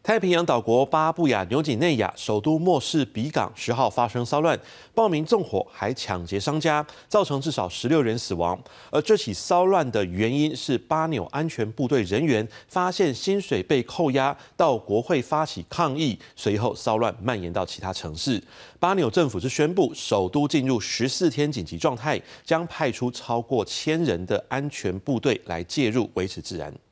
太平洋岛国巴布亚纽几内亚首都莫士比港10号发生骚乱，暴民纵火还抢劫商家，造成至少16人死亡。而这起骚乱的原因是巴纽安全部队人员发现薪水被扣押，到国会发起抗议，随后骚乱蔓延到其他城市。巴纽政府是宣布首都进入14天紧急状态，将派出超过1000人的安全部队来介入维持治安。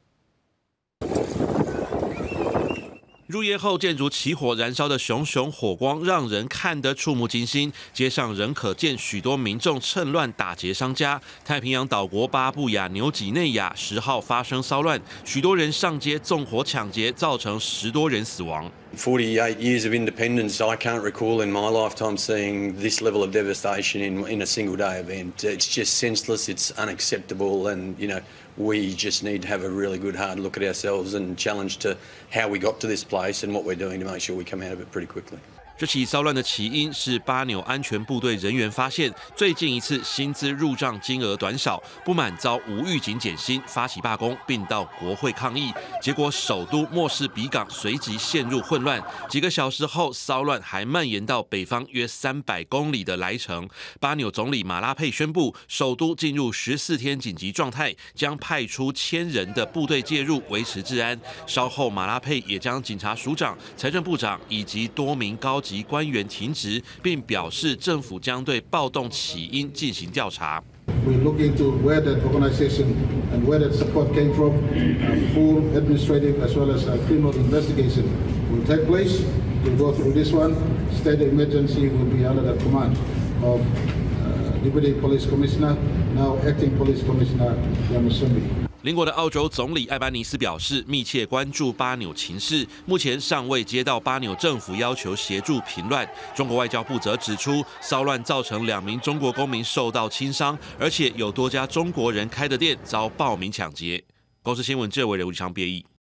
入夜后，建筑起火，燃烧的熊熊火光让人看得触目惊心。街上仍可见许多民众趁乱打劫商家。太平洋岛国巴布亚纽几内亚10号发生骚乱，许多人上街纵火抢劫，造成10多人死亡。 48 years of independence, I can't recall in my lifetime seeing this level of devastation in a single day event. It's just senseless, it's unacceptable, and we just need to have a really good hard look at ourselves and challenge to how we got to this place and what we're doing to make sure we come out of it pretty quickly. 这起骚乱的起因是巴纽安全部队人员发现，最近一次薪资入账金额短少，不满遭无预警减薪，发起罢工，并到国会抗议。结果，首都莫士比港随即陷入混乱。几个小时后，骚乱还蔓延到北方约300公里的莱城。巴纽总理马拉佩宣布，首都进入14天紧急状态，将派出1000人的部队介入维持治安。稍后，马拉佩也将警察署长、财政部长以及多名高级官员停职，并表示政府将对暴动起因进行调查。 We look into where that organization and where that support came from. Full administrative as well as criminal investigation will take place. To go through this one, state of emergency will be under the command of Deputy Police Commissioner, now Acting Police Commissioner Yamasumbi. 邻国的澳洲总理艾班尼斯表示，密切关注巴纽情势，目前尚未接到巴纽政府要求协助平乱。中国外交部则指出，骚乱造成2名中国公民受到轻伤，而且有多家中国人开的店遭暴民抢劫。公视新闻记者韦仁武昌编译。